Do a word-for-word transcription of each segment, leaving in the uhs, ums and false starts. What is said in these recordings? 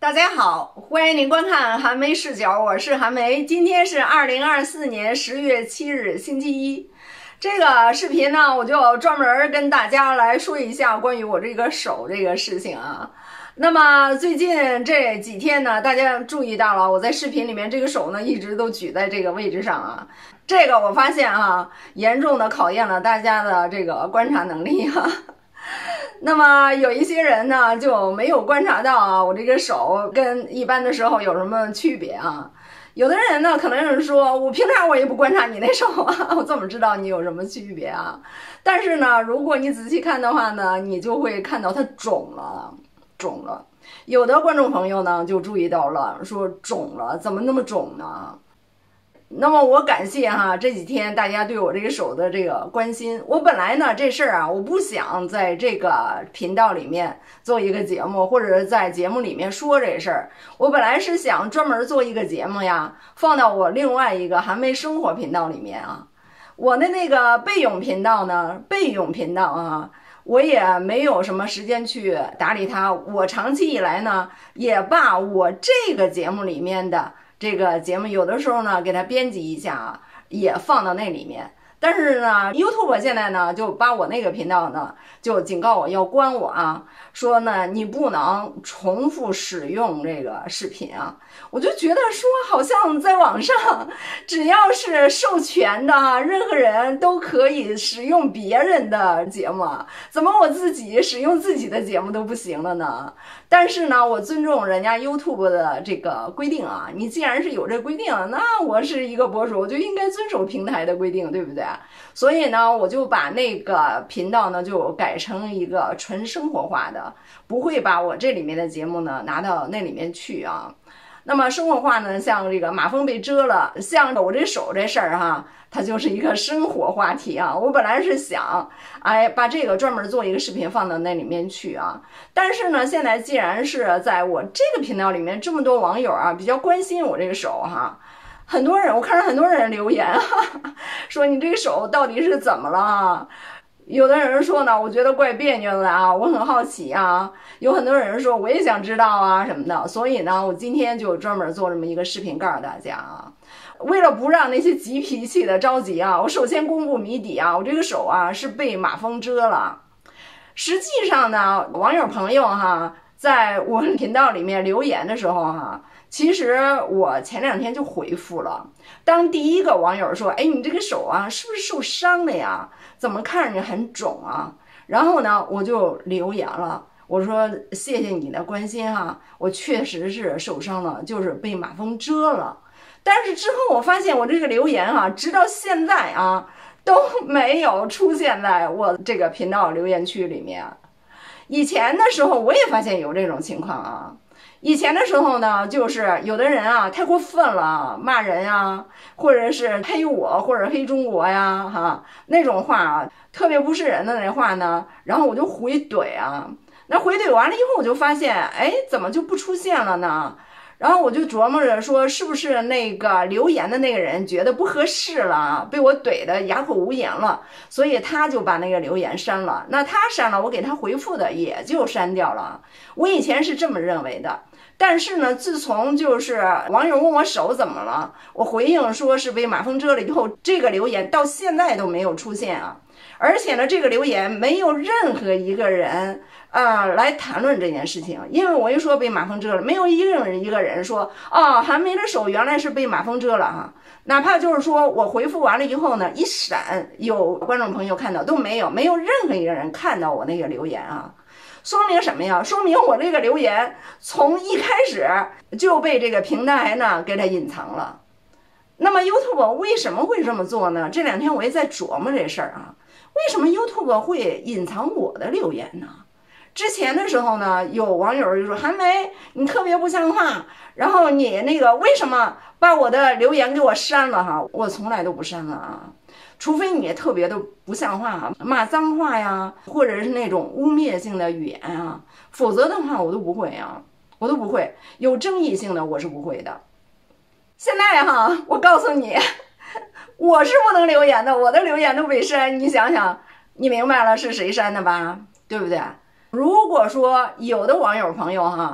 大家好，欢迎您观看韩梅视角，我是韩梅。今天是二零二四年十月七日，星期一。这个视频呢，我就专门跟大家来说一下关于我这个手这个事情啊。那么最近这几天呢，大家注意到了，我在视频里面这个手呢一直都举在这个位置上啊。这个我发现啊，严重的考验了大家的这个观察能力啊。那么有一些人呢就没有观察到啊，我这个手跟一般的时候有什么区别啊？有的人呢可能是说，我平常我也不观察你那手啊，我怎么知道你有什么区别啊？但是呢，如果你仔细看的话呢，你就会看到它肿了，肿了。有的观众朋友呢就注意到了，说肿了，怎么那么肿呢？那么我感谢哈这几天大家对我这个手的这个关心。我本来呢这事儿啊，我不想在这个频道里面做一个节目，或者在节目里面说这事儿。我本来是想专门做一个节目呀，放到我另外一个韩梅生活频道里面啊。我的那个备用频道呢，备用频道啊，我也没有什么时间去打理它。我长期以来呢，也把我这个节目里面的这个节目有的时候呢给它编辑一下啊，也放到那里面。但是呢 YouTube 现在呢就把我那个频道呢就警告我要关我啊，说呢你不能重复使用这个视频啊。我就觉得说好像在网上只要是授权的啊，任何人都可以使用别人的节目啊，怎么我自己使用自己的节目都不行了呢？但是呢我尊重人家 YouTube 的这个规定啊，你既然是有这规定，那我是一个博主，我就应该遵守平台的规定，对不对？所以呢我就把那个频道呢就改成一个纯生活化的，不会把我这里面的节目呢拿到那里面去啊。那么生活化呢，像这个马蜂被蛰了，像我这手这事儿哈，它就是一个生活话题啊。我本来是想哎把这个专门做一个视频放到那里面去啊，但是呢现在既然是在我这个频道里面这么多网友啊比较关心我这个手哈，很多人我看到很多人留言哈哈，说你这个手到底是怎么了啊？有的人说呢，我觉得怪别扭的啊，我很好奇啊。有很多人说我也想知道啊什么的，所以呢我今天就专门做这么一个视频告诉大家啊。为了不让那些急脾气的着急啊，我首先公布谜底啊，我这个手啊是被马蜂蛰了。实际上呢，网友朋友哈在我频道里面留言的时候哈，其实我前两天就回复了。当第一个网友说，哎，你这个手啊是不是受伤了呀？怎么看着很肿啊？然后呢我就留言了，我说谢谢你的关心哈，我确实是受伤了，就是被马蜂蛰了。但是之后我发现我这个留言哈，直到现在啊都没有出现在我这个频道留言区里面。以前的时候我也发现有这种情况啊。以前的时候呢，就是有的人啊太过分了，骂人啊，或者是黑我或者黑中国呀哈，那种话啊特别不是人的那话呢，然后我就回怼啊。那回怼完了以后我就发现，哎，怎么就不出现了呢？然后我就琢磨着说，是不是那个留言的那个人觉得不合适了，被我怼的哑口无言了，所以他就把那个留言删了。那他删了，我给他回复的也就删掉了。我以前是这么认为的。但是呢，自从就是网友问我手怎么了，我回应说是被马蜂蛰了以后，这个留言到现在都没有出现啊。而且呢，这个留言没有任何一个人呃来谈论这件事情，因为我一说被马蜂蛰了，没有一个人一个人说哦，韩梅的手原来是被马蜂蛰了哈。哪怕就是说我回复完了以后呢，一闪有观众朋友看到都没有，没有任何一个人看到我那个留言啊。说明什么呀？说明我这个留言从一开始就被这个平台呢给它隐藏了。那么 YouTube 为什么会这么做呢？这两天我也在琢磨这事儿啊。为什么 YouTube 会隐藏我的留言呢？之前的时候呢，有网友就说韩梅你特别不像话，然后你那个为什么把我的留言给我删了哈？我从来都不删了啊。除非你特别的不像话，骂脏话呀，或者是那种污蔑性的语言啊，否则的话我都不会啊，我都不会。有争议性的我是不会的。现在哈，我告诉你，我是不能留言的，我的留言都被删。你想想，你明白了是谁删的吧？对不对？如果说有的网友朋友哈，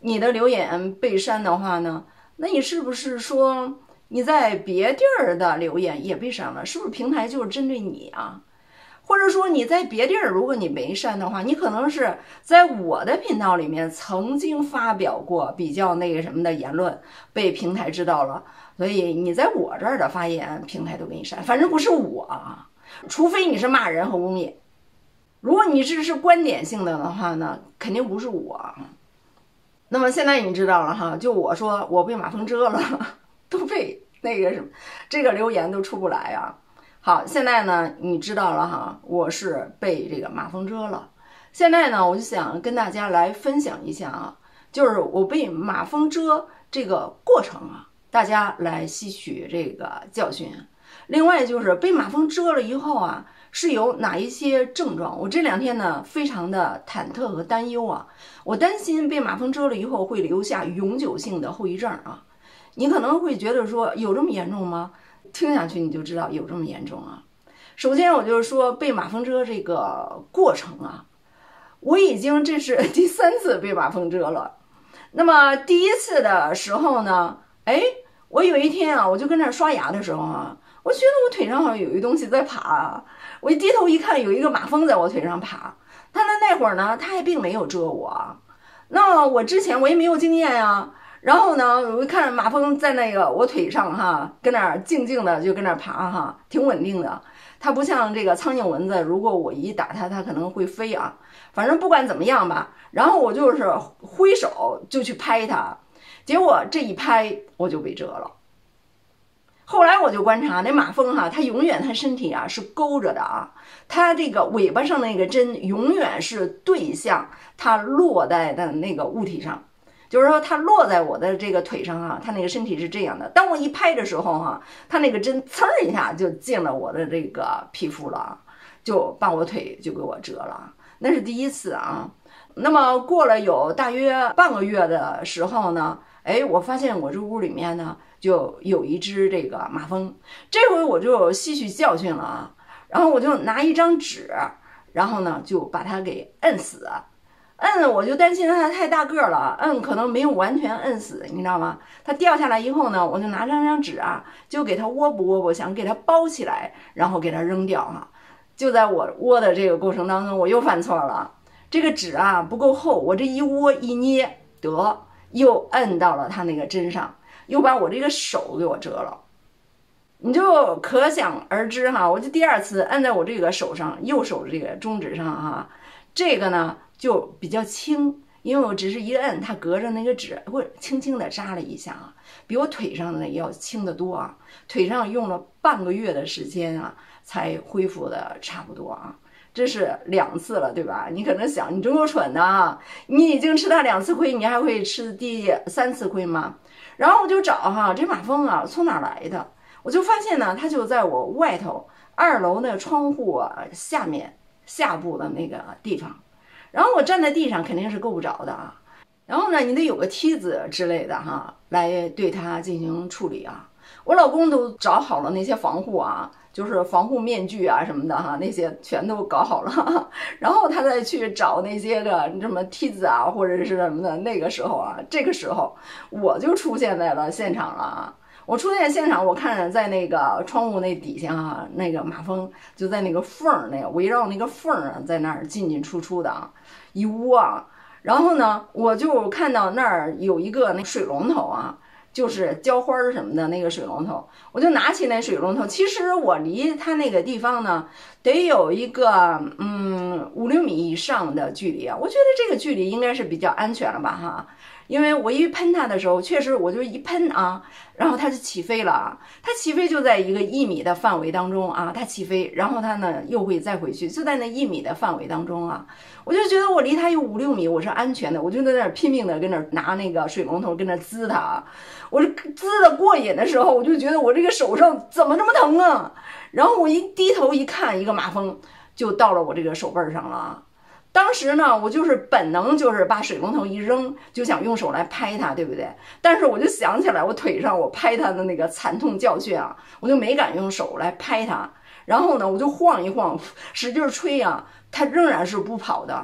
你的留言被删的话呢，那你是不是说你在别地儿的留言也被删了？是不是平台就是针对你啊？或者说你在别地儿，如果你没删的话，你可能是在我的频道里面曾经发表过比较那个什么的言论，被平台知道了，所以你在我这儿的发言，平台都给你删。反正不是我啊，除非你是骂人和污蔑。如果你这是观点性的的话呢，肯定不是我。那么现在你知道了哈，就我说我被马蜂蛰了，都被那个什么，这个留言都出不来啊。好，现在呢你知道了哈，我是被这个马蜂蛰了。现在呢我就想跟大家来分享一下啊，就是我被马蜂蛰这个过程啊，大家来吸取这个教训。另外就是被马蜂蛰了以后啊，是有哪一些症状？我这两天呢非常的忐忑和担忧啊，我担心被马蜂蛰了以后会留下永久性的后遗症啊。你可能会觉得说有这么严重吗？听下去你就知道有这么严重啊。首先我就是说被马蜂蛰这个过程啊，我已经这是第三次被马蜂蛰了。那么第一次的时候呢，哎，我有一天啊，我就跟那刷牙的时候啊，我觉得我腿上好像有一东西在爬，我一低头一看，有一个马蜂在我腿上爬。它呢那会儿呢，它还并没有蛰我，那我之前我也没有经验呀。然后呢，我一看马蜂在那个我腿上哈，跟那儿静静的就跟那儿爬哈，挺稳定的。它不像这个苍蝇蚊子，如果我一打它，它可能会飞啊。反正不管怎么样吧，然后我就是挥手就去拍它，结果这一拍我就被蛰了。后来我就观察那马蜂哈，它永远它身体啊是勾着的啊，它这个尾巴上那个针永远是对向它落在的那个物体上。就是说它落在我的这个腿上啊，它那个身体是这样的。当我一拍的时候哈、啊，它那个针噌一下就进了我的这个皮肤了，就把我腿就给我蛰了。那是第一次啊。那么过了有大约半个月的时候呢，哎，我发现我这屋里面呢就有一只这个马蜂。这回我就吸取教训了啊，然后我就拿一张纸，然后呢就把它给摁死。摁我就担心它太大个了，摁可能没有完全摁死，你知道吗？它掉下来以后呢，我就拿张张纸啊，就给它窝不窝不，想给它包起来，然后给它扔掉哈。就在我窝的这个过程当中，我又犯错了，这个纸啊不够厚，我这一窝一捏，得又摁到了它那个针上，又把我这个手给我折了。你就可想而知哈，我就第二次摁在我这个手上，右手这个中指上哈，这个呢就比较轻，因为我只是一摁，它隔着那个纸会轻轻的扎了一下啊，比我腿上的要轻得多啊。腿上用了半个月的时间啊，才恢复的差不多啊。这是两次了，对吧？你可能想，你真够蠢的啊！你已经吃它两次亏，你还会吃第三次亏吗？然后我就找哈，这马蜂啊从哪来的？我就发现呢，它就在我外头二楼的窗户啊下面下部的那个地方。然后我站在地上肯定是够不着的啊，然后呢，你得有个梯子之类的哈，来对它进行处理啊。我老公都找好了那些防护啊，就是防护面具啊什么的哈，那些全都搞好了，然后他再去找那些个什么梯子啊或者是什么的。那个时候啊，这个时候我就出现在了现场了啊。我出现现场，我看着在那个窗户那底下啊，那个马蜂就在那个缝儿那个围绕那个缝儿啊，在那儿进进出出的啊，一窝啊。然后呢，我就看到那儿有一个那水龙头啊，就是浇花什么的那个水龙头，我就拿起那水龙头。其实我离它那个地方呢，得有一个嗯五六米以上的距离啊。我觉得这个距离应该是比较安全了吧哈。因为我一喷它的时候，确实我就一喷啊，然后它就起飞了。它起飞就在一个一米的范围当中啊，它起飞，然后它呢又会再回去，就在那一米的范围当中啊。我就觉得我离它有五六米，我是安全的。我就在那儿拼命的跟那儿拿那个水龙头跟那儿滋它，我这滋的过瘾的时候，我就觉得我这个手上怎么这么疼啊？然后我一低头一看，一个马蜂就到了我这个手背上了。当时呢，我就是本能，就是把水龙头一扔，就想用手来拍它，对不对？但是我就想起来我腿上我拍它的那个惨痛教训啊，我就没敢用手来拍它。然后呢，我就晃一晃，使劲吹啊，它仍然是不跑的。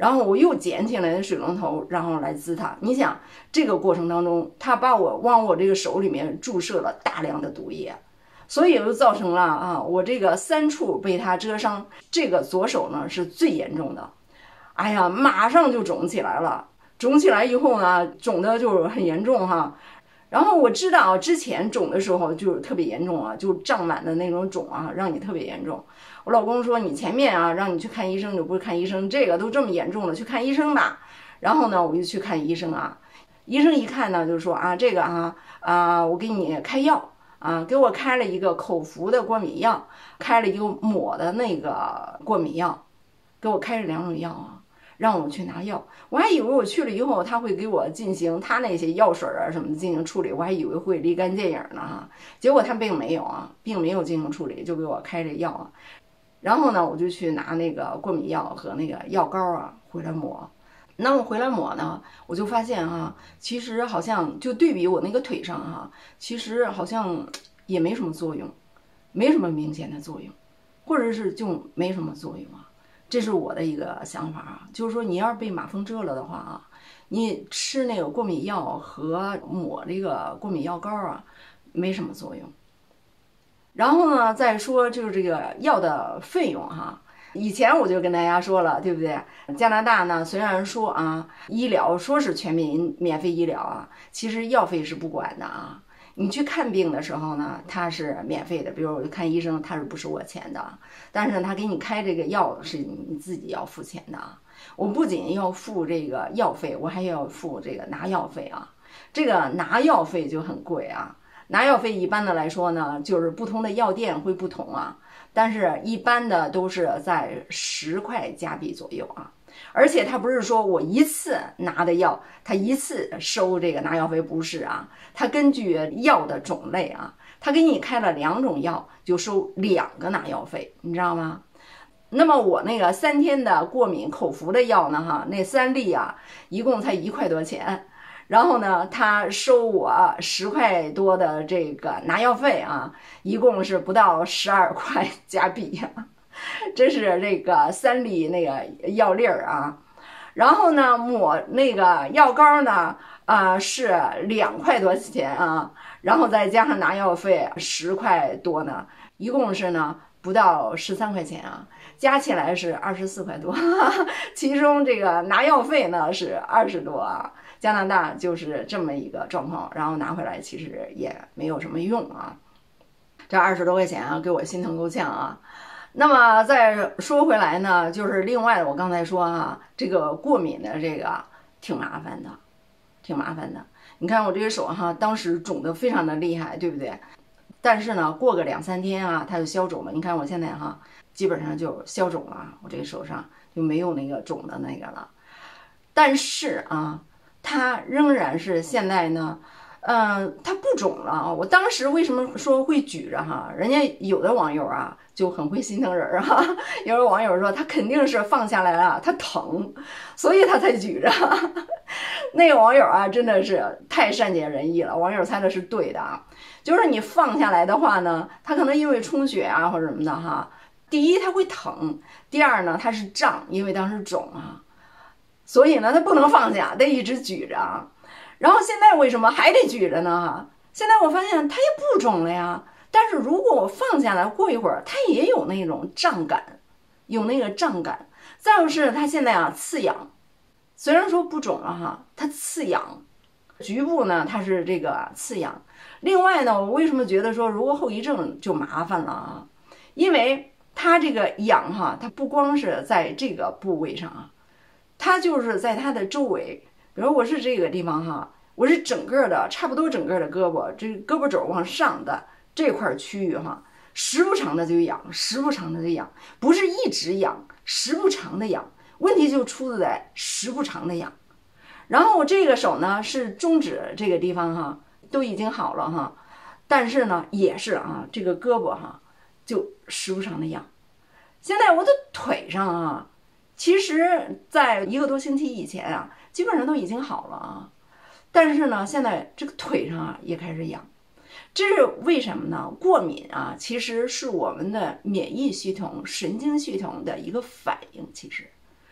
然后我又捡起来那水龙头，然后来滋它。你想这个过程当中，他把我往我这个手里面注射了大量的毒液，所以就造成了啊，我这个三处被他蛰伤，这个左手呢是最严重的。哎呀，马上就肿起来了，肿起来以后呢，肿的就很严重哈。然后我知道之前肿的时候就特别严重啊，就胀满的那种肿啊，让你特别严重。我老公说你前面啊让你去看医生就不是看医生，这个都这么严重了，去看医生吧。然后呢我就去看医生啊，医生一看呢就说啊这个啊啊我给你开药啊，给我开了一个口服的过敏药，开了一个抹的那个过敏药，给我开了两种药啊，让我去拿药。我还以为我去了以后他会给我进行他那些药水啊什么的进行处理，我还以为会立竿见影呢哈，结果他并没有啊，并没有进行处理，就给我开这药啊。然后呢我就去拿那个过敏药和那个药膏啊回来抹。那么回来抹呢，我就发现啊，其实好像就对比我那个腿上哈、啊，其实好像也没什么作用，没什么明显的作用，或者是就没什么作用啊。这是我的一个想法啊，就是说你要是被马蜂蛰了的话啊，你吃那个过敏药和抹这个过敏药膏啊，没什么作用。然后呢，再说就是这个药的费用哈，以前我就跟大家说了，对不对？加拿大呢，虽然说啊，医疗说是全民免费医疗啊，其实药费是不管的啊。你去看病的时候呢，它是免费的，比如我看医生，他是不收我钱的，但是他给你开这个药是你自己要付钱的啊。我不仅要付这个药费，我还要付这个拿药费啊。这个拿药费就很贵啊。拿药费一般的来说呢，就是不同的药店会不同啊，但是一般的都是在十块加币左右啊。而且他不是说我一次拿的药，他一次收这个拿药费，不是啊，他根据药的种类啊，他给你开了两种药，就收两个拿药费，你知道吗？那么我那个三天的过敏口服的药呢，哈，那三粒啊，一共才一块多钱。然后呢，他收我十块多的这个拿药费啊，一共是不到十二块加币啊，这是这个三粒那个药粒儿啊。然后呢，抹那个药膏呢，啊、呃、是两块多钱啊，然后再加上拿药费十块多呢，一共是呢不到十三块钱啊，加起来是二十四块多，其中这个拿药费呢是二十多啊。加拿大就是这么一个状况，然后拿回来其实也没有什么用啊，这二十多块钱啊，给我心疼够呛啊。那么再说回来呢，就是另外的，我刚才说啊，这个过敏的这个挺麻烦的，挺麻烦的。你看我这个手哈，当时肿得非常的厉害，对不对？但是呢，过个两三天啊，它就消肿了。你看我现在哈，基本上就消肿了，我这个手上就没有那个肿的那个了。但是啊，它仍然是现在呢，嗯、呃，它不肿了啊。我当时为什么说会举着哈？人家有的网友啊就很会心疼人啊，有的网友说他肯定是放下来了，他疼，所以他才举着。那个网友啊真的是太善解人意了，网友猜的是对的啊，就是你放下来的话呢，他可能因为充血啊或者什么的哈，第一它会疼，第二呢它是胀，因为当时肿啊。所以呢，他不能放下，得一直举着啊。然后现在为什么还得举着呢？现在我发现它也不肿了呀。但是如果我放下来，过一会儿它也有那种胀感，有那个胀感。再就是它现在啊刺痒，虽然说不肿了哈，它刺痒，局部呢它是这个刺痒。另外呢，我为什么觉得说如果后遗症就麻烦了啊？因为它这个痒哈，它不光是在这个部位上啊。它就是在它的周围，比如我是这个地方哈，我是整个的差不多整个的胳膊，这胳膊肘往上的这块区域哈，时不常的就痒，时不常的就痒，不是一直痒，时不常的痒，问题就出在时不常的痒。然后我这个手呢是中指这个地方哈，都已经好了哈，但是呢也是啊，这个胳膊哈就时不常的痒。现在我的腿上啊。其实在一个多星期以前啊，基本上都已经好了啊，但是呢，现在这个腿上啊也开始痒，这是为什么呢？过敏啊，其实是我们的免疫系统、神经系统的一个反应，其实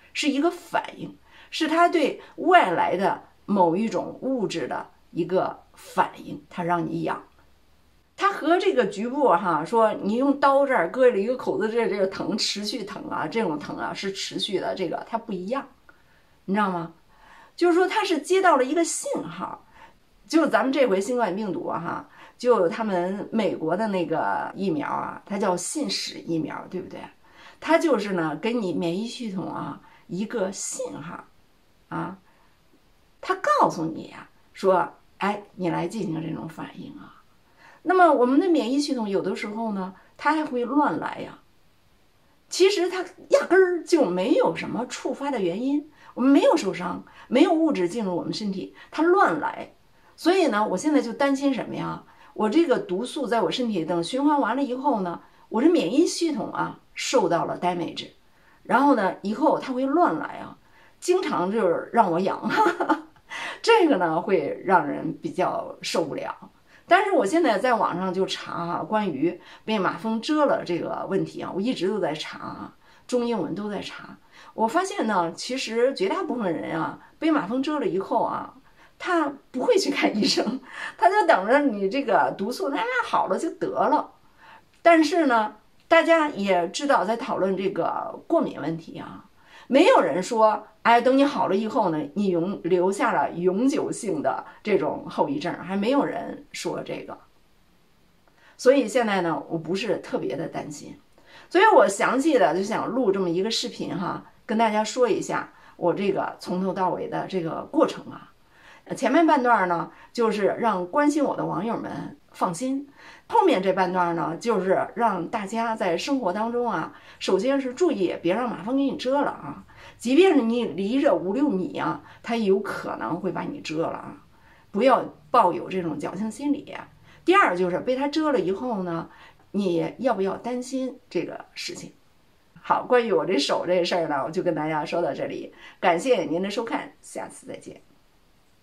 是一个反应，是它对外来的某一种物质的一个反应，它让你痒。它和这个局部哈，说你用刀这儿割了一个口子，这这个疼持续疼啊，这种疼啊是持续的，这个它不一样，你知道吗？就是说它是接到了一个信号，就咱们这回新冠病毒啊哈，就他们美国的那个疫苗啊，它叫信使疫苗，对不对？它就是呢给你免疫系统啊一个信号啊，它告诉你呀、啊、说，哎，你来进行这种反应啊。那么我们的免疫系统有的时候呢，它还会乱来呀。其实它压根儿就没有什么触发的原因，我们没有受伤，没有物质进入我们身体，它乱来。所以呢，我现在就担心什么呀？我这个毒素在我身体等循环完了以后呢，我这免疫系统啊受到了 damage， 然后呢，以后它会乱来啊，经常就是让我痒，这个呢会让人比较受不了。但是我现在在网上就查啊，关于被马蜂蛰了这个问题啊，我一直都在查啊，中英文都在查。我发现呢，其实绝大部分人啊，被马蜂蛰了以后啊，他不会去看医生，他就等着你这个毒素慢慢好了就得了。但是呢，大家也知道在讨论这个过敏问题啊，没有人说，哎，等你好了以后呢，你永留下了永久性的这种后遗症，还没有人说这个。所以现在呢，我不是特别的担心，所以我详细的就想录这么一个视频哈，跟大家说一下我这个从头到尾的这个过程啊。前面半段呢，就是让关心我的网友们放心，后面这半段呢，就是让大家在生活当中啊，首先是注意别让马蜂给你蛰了啊，即便是你离着五六米啊，它有可能会把你蛰了啊，不要抱有这种侥幸心理。第二就是被它蛰了以后呢，你要不要担心这个事情？好，关于我这手这事儿呢，我就跟大家说到这里，感谢您的收看，下次再见。